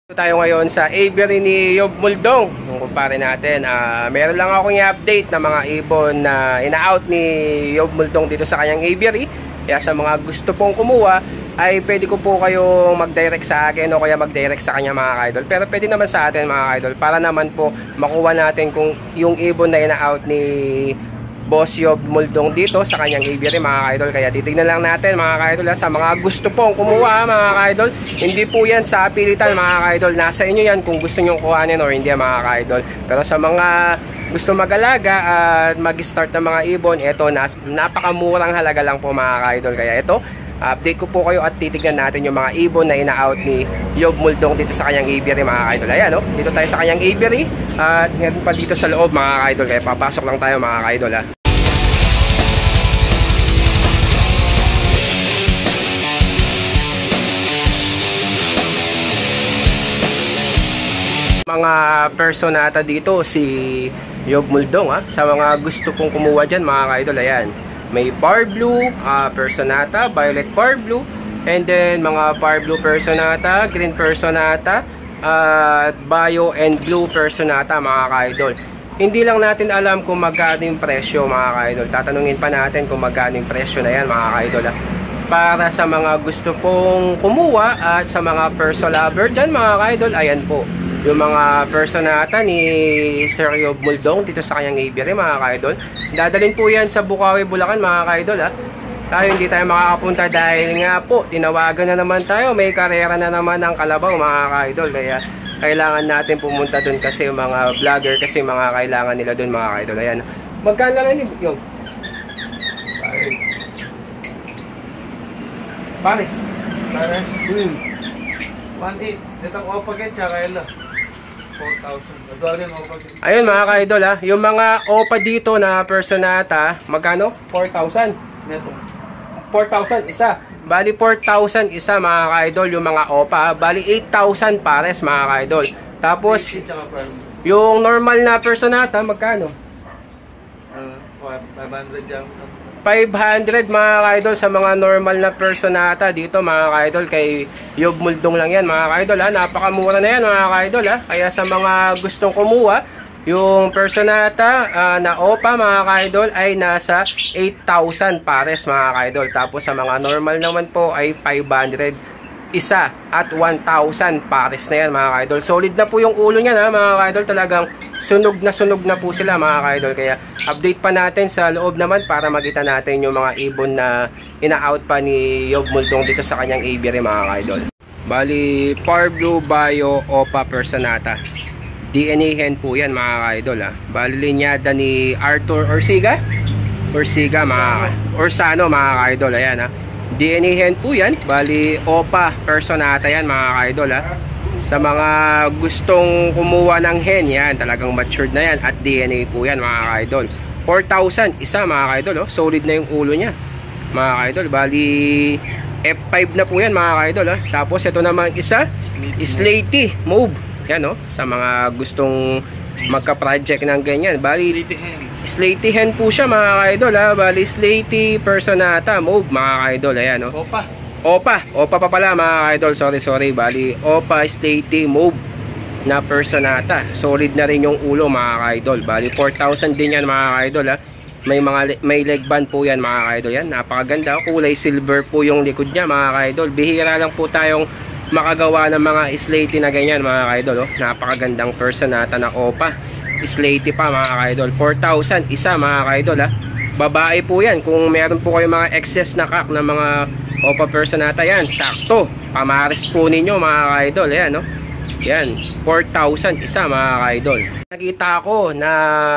Tayo ngayon sa aviary ni Yob Muldong. Kung kumpare natin, meron lang akong i-update na mga ibon na ina-out ni Yob Muldong dito sa kanyang aviary. Kaya sa mga gusto pong kumuha, ay pwede ko po kayong mag-direct sa akin o kaya mag-direct sa kanya mga idol. Pero pwede naman sa atin mga idol para naman po makuha natin kung yung ibon na ina-out ni Boss Yob Muldong dito sa kanyang aviary mga idol. Kaya titignan lang natin mga idol sa mga gusto pong kumuha mga idol. Hindi po yan sa pilitan mga idol. Nasa inyo yan kung gusto nyo kuhanin or hindi mga idol. Pero sa mga gusto mag-alaga at mag-start ng mga ibon, ito napakamurang halaga lang po mga idol. Kaya ito, update ko po kayo at titignan natin yung mga ibon na ina-out ni Yob Muldong dito sa kanyang aviary mga idol. Ayan dito tayo sa kanyang aviary at meron pa dito sa loob mga idol. Kaya papasok lang tayo mga idol Mga personata dito si Yob Muldong sa mga gusto pong kumuha dyan mga idol. Ayan, may Par Blue personata, Violet Par Blue, and then mga Par Blue personata, Green personata, Bio and Blue personata mga idol. Hindi lang natin alam kung magkano yung presyo mga idol. Tatanungin pa natin kung magkano yung presyo na yan mga idol para sa mga gusto pong kumuha at sa mga perso lover dyan mga idol. Ayan po yung mga personata ni Sir Yob Muldong dito sa kanyang aviary mga idol. Dadalhin po yan sa Bukawi, Bulacan mga idol Tayo hindi tayo makakapunta dahil nga po tinawagan na naman tayo, may karera na naman ng kalabaw mga idol. Kaya kailangan natin pumunta dun kasi yung mga vlogger, kasi mga kailangan nila dun mga idol. Ayan, magkano lang yun? Paris 1D, itong opagin tsaka ilo 4,000. Ayun mga ka-idol yung mga opa dito na personata, magkano? 4,000. 4,000 isa. Bali 4,000 isa mga ka-idol yung mga opa. Bali 8,000 pares mga ka-idol. Tapos yung normal na personata, magkano? 500 yan. 500 mga ka-idol sa mga normal na personata dito mga ka-idol. Kay Yob Muldong lang yan mga ka-idol napakamura na yan mga ka-idol Kaya sa mga gustong kumuha, yung personata na opa mga ka-idol ay nasa 8,000 pares mga ka-idol. Tapos sa mga normal naman po ay 500 isa at 1,000 pares na yan mga ka-idol. Solid na po yung ulo niya mga ka-idol. Talagang sunog na po sila mga ka-idol. Kaya update pa natin sa loob naman para makita natin yung mga ibon na ina-out pa ni Yob Muldong dito sa kanyang aviary mga ka-idol. Bali Par Blue Bio Opa personata, DNA hen po yan mga ka-idol Bali linyada ni Arthur Orsiga mga Orsano mga ka-idol. Ayan DNA hen po yan. Bali Opa personata yan mga ka-idol Sa mga gustong kumuha ng hen, yan talagang matured na yan at DNA po yan mga ka-idol. 4,000 isa mga ka-idol solid na yung ulo niya mga ka-idol. Bali F5 na po yan mga ka-idol Tapos ito naman isa, Slaty Mauve yan sa mga gustong magka-project ng ganyan. Bali Slaty hen po siya mga ka-idol Bali Slaty personata Mauve mga ka-idol. Ayan Opa pa pala mga ka-idol. Sorry. Bali Opa Slaty Mauve na personata. Solid na rin yung ulo mga ka-idol. Bali 4,000 din yan mga ka-idol may leg band po yan mga ka-idol. Yan napakaganda. Kulay silver po yung likod niya mga ka-idol. Bihira lang po tayong makagawa ng mga Slaty na ganyan mga ka-idol Napakagandang personata na Opa Slaty pa mga ka-idol. 4,000 isa mga ka-idol Babae po yan. Kung meron po kayong mga excess na kak na mga Opa personata, yan sakto pamares po ninyo mga ka-idol. Ayan yan 4,000 isa mga ka-idol. Nakita ko na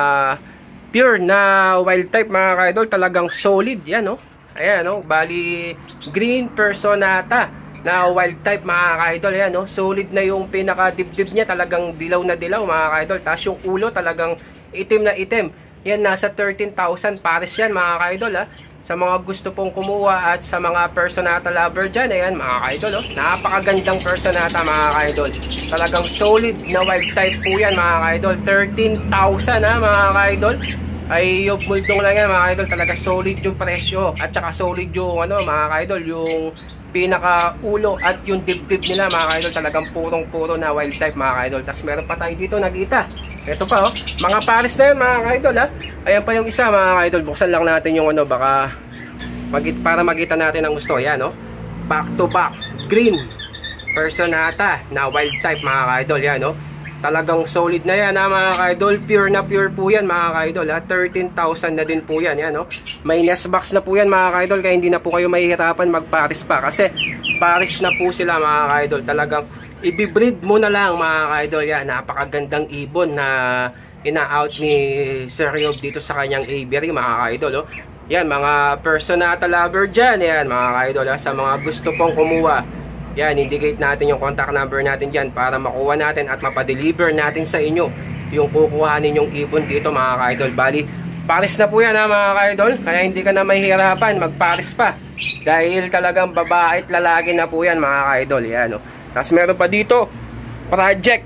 pure na wild type mga ka-idol. Talagang solid yan ayan bali green personata na wild type mga ka-idol. Ayan solid na yung pinaka dibdib niya. Talagang dilaw na dilaw mga ka-idol. Tapos yung ulo talagang itim na itim. Yan nasa 13,000 pares yan mga ka-idol Sa mga gusto pong kumuha at sa mga personata lover dyan, ayan mga ka-idol napakagandang personata mga ka-idol. Talagang solid na wild type po yan mga ka-idol. 13,000 mga ka-idol. ay Yob Muldong lang yan mga idol. Talaga solid yung presyo at saka solid yung ano mga idol, yung pinaka ulo at yung dibdib nila mga idol. Talagang purong-puro na wild type mga idol. Tapos meron pa tayo dito nakita. Ito pa oh, mga pares na yun mga idol ha. Ayan pa yung isa mga idol. Buksan lang natin yung ano, baka para makita natin ang gusto. Ayan oh, back to back green Personata na wild type mga idol. Yan oh, talagang solid na yan ha mga idol. Pure na pure po yan mga idol ha. 13,000 na din po yan. Yan, no? May nest box na po yan mga idol. Kaya hindi na po kayo mahihirapan magparis pa. Kasi paris na po sila mga idol. Talagang ibibreed mo na lang mga idol. Yan, napakagandang ibon na ina-out ni Sir Yob dito sa kanyang aviary mga idol. Oh. Yan, mga Personata lover dyan. Yan mga idol ha. Sa mga gusto pong kumuha, yan, indicate natin yung contact number natin dyan para makuha natin at mapadeliver natin sa inyo yung kukuha ninyong ibon dito mga ka-idol. Bali, pares na po yan ha mga ka-idol. Kaya hindi ka na mahihirapan magpares pa. Dahil talagang babae at lalaki na po yan mga ka-idol. Yan, no? Tapos meron pa dito, Project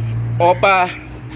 Opa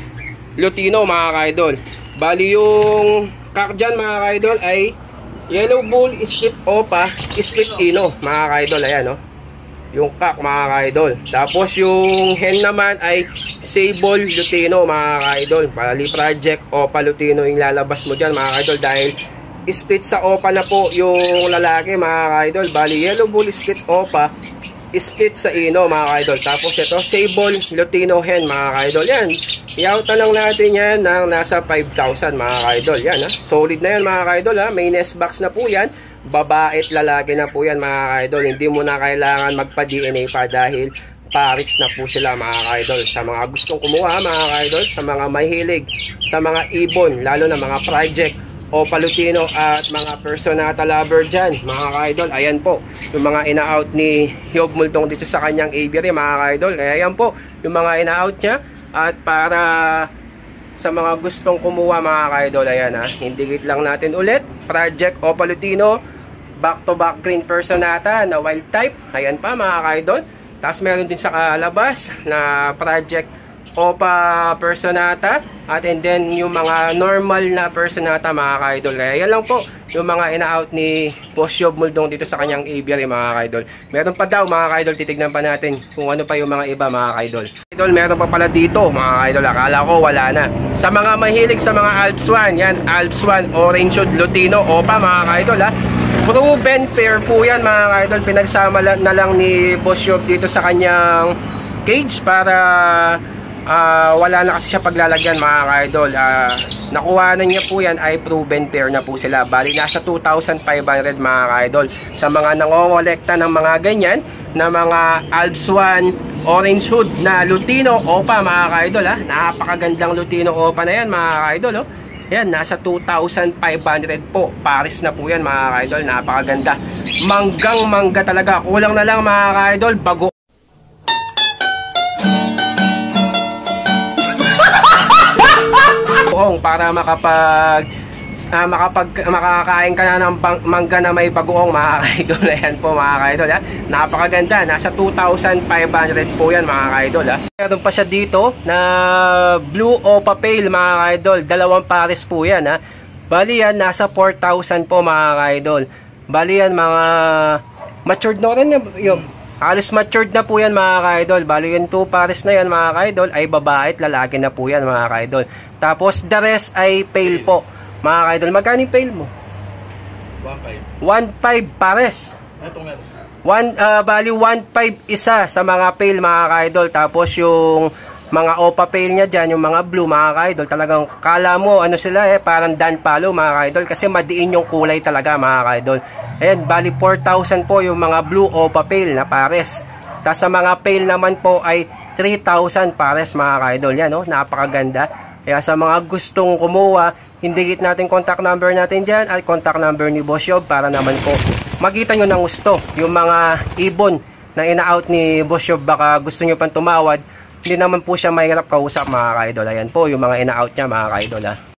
Lutino mga ka-idol. Bali yung cock dyan mga ka-idol ay Yellow Bull Split Opa Split Ino mga ka-idol. Ayan, no? Yung cock mga ka-idol. Tapos yung hen naman ay Sable Lutino mga ka-idol. Bali Project Opa Lutino yung lalabas mo dyan mga ka-idol. Dahil split sa Opa na po yung lalaki mga ka-idol. Bali Yellow Bull Split Opa, split sa Ino mga ka-idol. Tapos ito Sable Lutino hen mga ka-idol. Yan, iyautan lang natin yan ng nasa 5,000 mga ka-idol. Yan ha, solid na yan mga ka-idol ha. May nest box na po yan. Babae at lalaki na po yan mga ka-idol. Hindi mo na kailangan magpa-DNA pa dahil pares na po sila mga ka-idol. Sa mga gustong kumuha mga ka-idol, sa mga mahilig sa mga ibon, lalo na mga Project Opa Lutino at mga Personata lover dyan mga ka-idol. Ayan po yung mga ina-out ni Yob Muldong dito sa kanyang aviary mga ka-idol. Kaya ayan po yung mga ina-out niya. At para sa mga gustong kumuha mga ka-idol, ayan ha, indicate lang natin ulit, Project Opa Lutino back to back green Personata na wild type. Ayan pa mga ka-idol. Tapos meron din sa kalabas na Project Opa Personata. At and then yung mga normal na Personata mga ka-idol. Kaya yan lang po yung mga ina-out ni Boss Yob Muldong dito sa kanyang aviary mga ka-idol. Meron pa daw mga ka-idol, titignan pa natin kung ano pa yung mga iba mga ka-idol. Idol, meron pa pala dito mga ka-idol. Akala ko wala na. Sa mga mahilig sa mga Alps 1, yan Alps 1 Orange Lutino Opa mga ka-idol ha. Proven pair po yan mga ka-idol. Pinagsama na lang ni Boss Yob dito sa kanyang cage para wala na kasi siya paglalagyan mga ka-idol. Nakuha na niya po yan ay proven pair na po sila. Bali nasa 2,500 mga ka-idol. Sa mga nangongolekta ng mga ganyan na mga Alps 1 Orange Hood na Lutino Opa mga ka-idol ha. Napakagandang Lutino Opa na yan mga ka-idol oh. Yan, nasa 2,500 po. Paris na po yan mga ka-idol. Napakaganda. Manggang-mangga talaga. Kulang na lang mga ka-idol, bago. Para makakain ka na ng mangga na may bagoong mga ka-idol. Ayan po mga ka-idol ha. Napakaganda. Nasa 2,500 po yan mga ka-idol ha. Meron pa siya dito na Blue Opa Pale mga ka-idol. Dalawang pares po yan ha. Bali yan nasa 4,000 po mga ka-idol. Bali yan mga matured na rin yung halos matured na po yan mga ka-idol. Bali yung 2 pares na yan mga ka-idol ay babae at lalaki na po yan mga ka-idol. Tapos the rest ay pale po mga ka-idol. Magkano yung pale mo? 1.5 pares. Bali 1.5 isa sa mga pale mga ka-idol. Tapos yung mga Opa pale niya dyan, yung mga blue mga ka-idol, talagang kala mo ano sila parang Dan Palo mga ka-idol. Kasi madiin yung kulay talaga mga ka-idol. Ayan, bali 4,000 po yung mga blue Opa pale na pares. Tapos sa mga pale naman po ay 3,000 pares mga ka-idol. Yan no, napakaganda. Kaya sa mga gustong kumuha, indicate natin contact number natin dyan at contact number ni Boss Yob para naman po makita nyo ng gusto. Yung mga ibon na ina-out ni Boss Yob, baka gusto nyo pang tumawad, hindi naman po siya mahirap kausap mga ka-idol. Ayan po yung mga ina-out niya mga ka-idol ha.